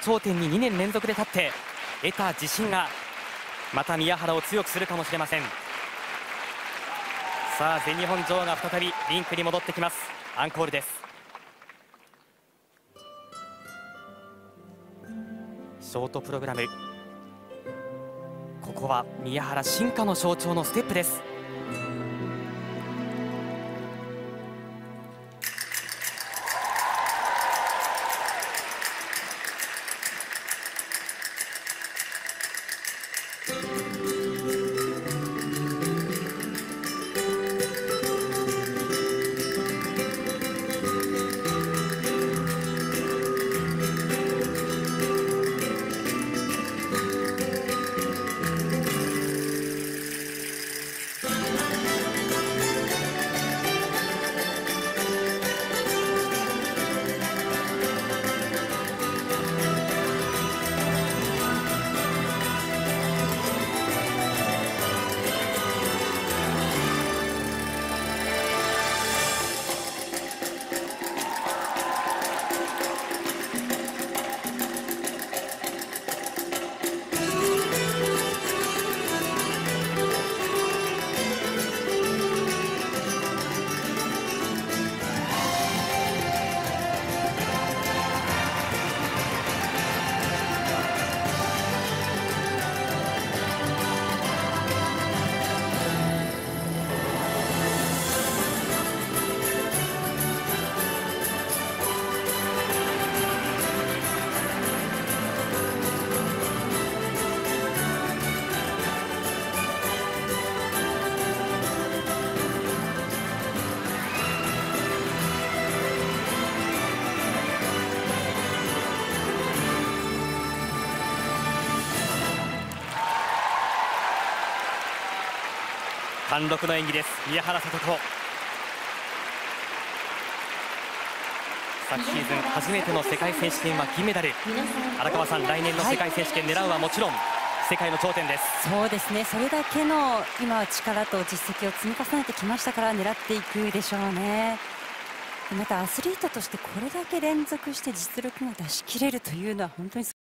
頂点に2年連続で立って得た自信がまた宮原を強くするかもしれません。さあ全日本女王が再びリンクに戻ってきます。アンコールです。ショートプログラム、ここは宮原進化の象徴のステップです。貫禄の演技です。宮原知子、昨シーズン初めての世界選手権は銀メダル。荒川さん、来年の世界選手権狙うはもちろん世界の頂点です。 そうですね、それだけの今力と実績を積み重ねてきましたから狙っていくでしょうね。またアスリートとしてこれだけ連続して実力が出し切れるというのは本当に